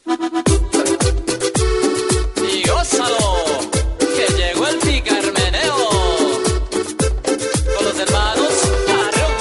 Y gózalo, que llegó el picarmeneo con los hermanos Carrión.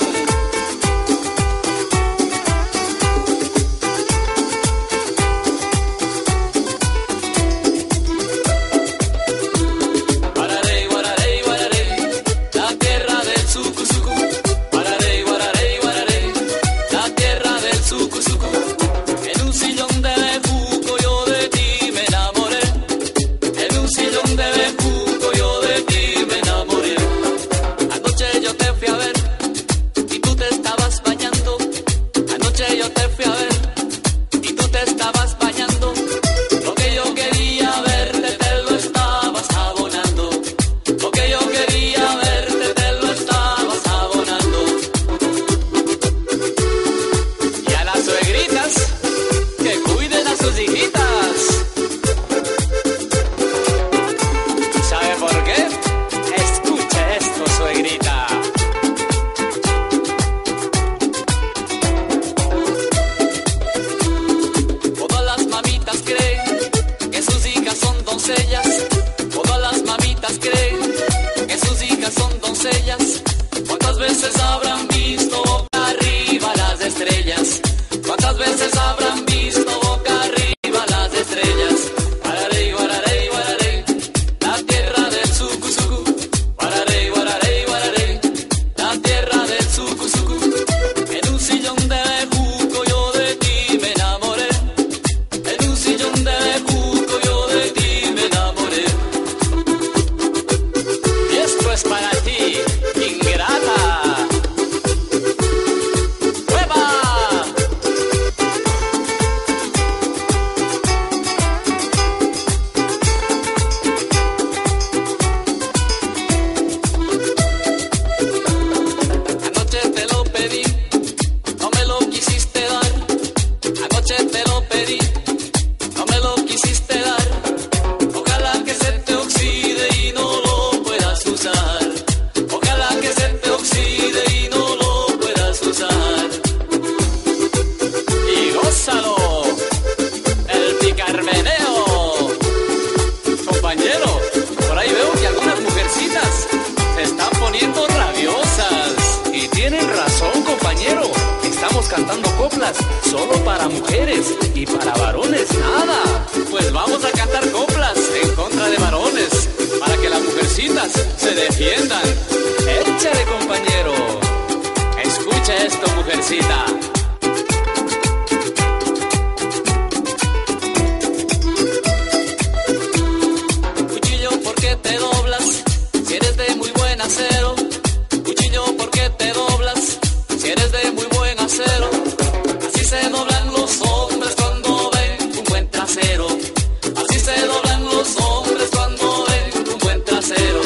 Guararey, guararey, guararey, la tierra del sucu sucu. Guararey, guararey, guararey, la tierra del sucu sucu. En un sillón de bejuco yo de ti me enamoré. En un sillón de bejuco yo de ti me enamoré. Anoche yo te fui a ver y tú te estabas bañando. Anoche yo te fui a ver y tú te estabas bañando. Lo que yo quería verte te lo estabas abonando. Lo que yo quería verte te lo estabas abonando. Y a las suegritas que cuiden a sus hijitas. ¿Sabe por qué? Escuche esto, suegrita. Todas las mamitas creen que sus hijas son doncellas. Todas las mamitas creen que sus hijas son doncellas. ¿Cuántas veces habrán visto boca arriba las estrellas? ¿Cuántas veces habrán visto boca arriba las estrellas? Guararey, guararey, guararey, la tierra del sucu sucu. Guararey, guararey, guararey, la tierra del sucu sucu. En un sillón de bejuco yo de ti me enamoré. En un sillón de bejuco yo de ti me enamoré. Y esto es para ti, ingrata. ¡Hueva! Anoche te lo pedí, no me lo quisiste dar. Anoche te lo pedí, no me lo quisiste dar. Ojalá que se te oxide y no lo puedas usar. Ojalá que se te oxide y no lo puedas usar. Y gózalo, el picarmeneo. Compañero, por ahí veo que algunas mujercitas se están poniendo rabiosas. Y tienen razón, compañero. Estamos cantando coplas solo para mujeres y para varones nada. Pues vamos a cantar coplas en contra de varones para que las mujercitas se defiendan. Échale, compañero. Escucha esto, mujercita. Cuchillo, ¿por qué te doblas? Si eres de muy buen acero. Cuchillo, ¿por qué te doblas? Si eres de muy buen acero. Así se doblan los hombres cuando ven un buen trasero. Así se doblan los hombres cuando ven un buen trasero.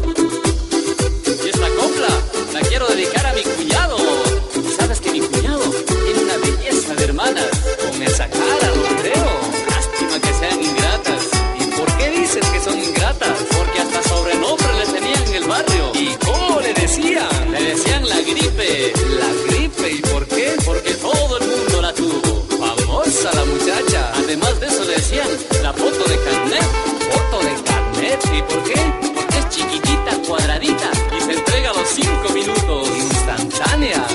Y esta copla la quiero dedicar a mi cuñado. ¿Sabes que mi cuñado tiene una belleza de hermanas? Con esa cara lo creo. Lástima que sean ingratas. ¿Y por qué dices que son ingratas? Porque hasta sobrenombre le tenían en el barrio. ¿Y cómo le decían? Le decían la gripe. La gripe, ¿y por qué? Porque todo el mundo la tuvo. Famosa la muchacha. Además de eso le decían la foto de carnet. Foto de carnet. ¿Y por qué? Porque es chiquitita, cuadradita y se entrega a los 5 minutos. Instantánea.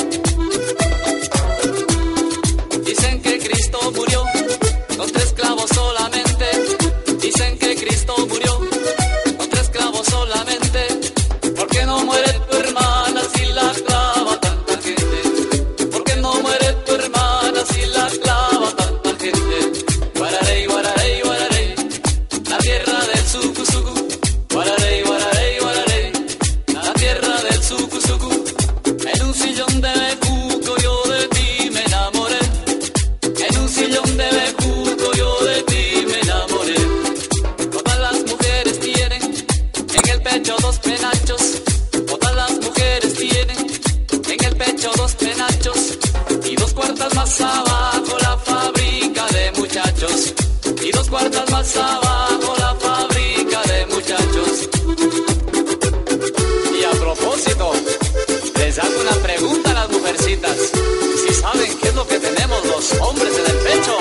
Dicen que Cristo murió con 3 clavos solamente. Dicen que Cristo murió con 3 clavos solamente. ¿Por qué no muere tu hermana si la clava tanta gente? ¿Por qué no muere tu hermana si la clava tanta gente? Guararey, guararey, guararey, la tierra del sucu sucu. Guararey, guararey, guararey, la tierra del sucu sucu. En un sillón de bejuco yo de ti me enamoré. En un sillón de bejuco yo de ti me enamoré. Todas las mujeres tienen en el pecho 2 penachos. Todas las mujeres tienen en el pecho 2 penachos. Y 2 cuartas más abajo la fábrica de muchachos. Y 2 cuartas más abajo la fábrica de muchachos. Y a propósito, les hago una pregunta a las mujercitas. ¿Si saben qué es lo que tenemos los hombres en el pecho?